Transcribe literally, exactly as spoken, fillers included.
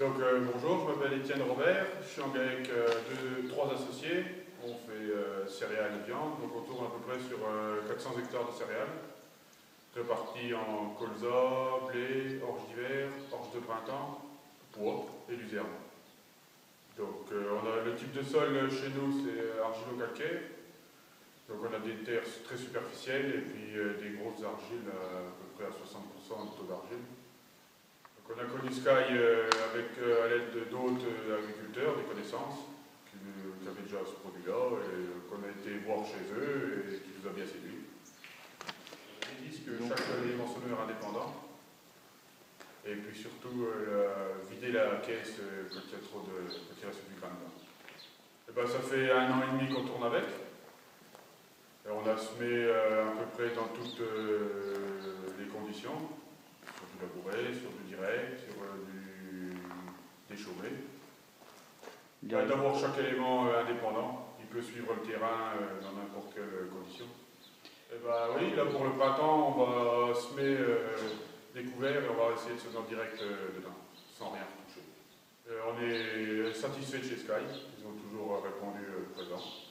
Donc euh, bonjour, je m'appelle Étienne Robert, je suis en avec euh, deux, trois associés, on fait euh, céréales et viande, donc on tourne à peu près sur euh, quatre cents hectares de céréales, répartis en colza, blé, orge d'hiver, orge de printemps, pois et luzerne. Donc euh, on a le type de sol chez nous, c'est argilo-calcaire, donc on a des terres très superficielles et puis euh, des grosses argiles à, à peu près à soixante pour cent de taux d'argile. Donc on a connu Sky euh, avec, euh, à l'aide d'autres euh, agriculteurs, des connaissances, qui, euh, qui avaient déjà ce produit-là et euh, qu'on a été voir chez eux et qui nous a bien séduit. Ils disent que chaque élément sonore est indépendant. Et puis surtout, euh, vider la caisse euh, quand il y a trop de. quand il reste du grain dedans. Et ben, ça fait un an et demi qu'on tourne avec. Et on a semé euh, à peu près dans toutes euh, les conditions. Sur du labouré, sur du direct, sur euh, du déchaumé. Euh, D'avoir chaque élément euh, indépendant, il peut suivre le terrain euh, dans n'importe quelle condition. Et ben oui, là pour le printemps, on va semer euh, des couverts et on va essayer de semer en direct euh, dedans, sans rien toucher. Euh, on est satisfait de chez Sky, ils ont toujours répondu euh, présent.